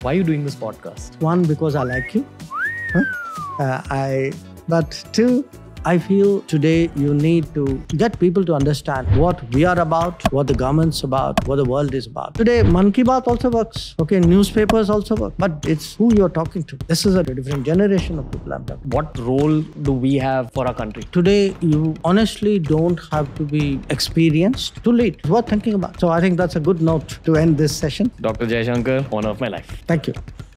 Why are you doing this podcast? One, because I like you. But two, I feel today you need to get people to understand what we are about, what the government's about, what the world is about. Today, Man Ki Baat also works. Okay, newspapers also work. But it's who you're talking to. This is a different generation of people I'm talking to. What role do we have for our country? Today, you honestly don't have to be experienced to lead. It's worth thinking about. So I think that's a good note to end this session. Dr. Jaishankar, honor of my life. Thank you.